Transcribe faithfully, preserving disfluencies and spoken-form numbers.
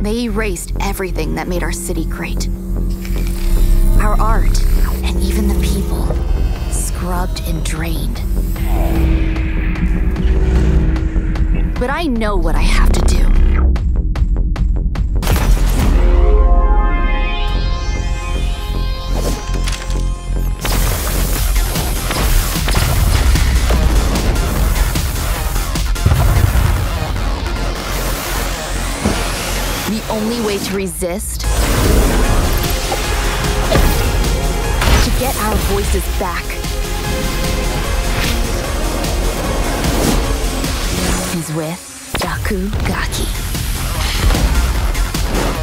They erased everything that made our city great. Our art, and even the people, scrubbed and drained. But I know what I have to do. The only way to resist, to get our voices back, is with R K G K.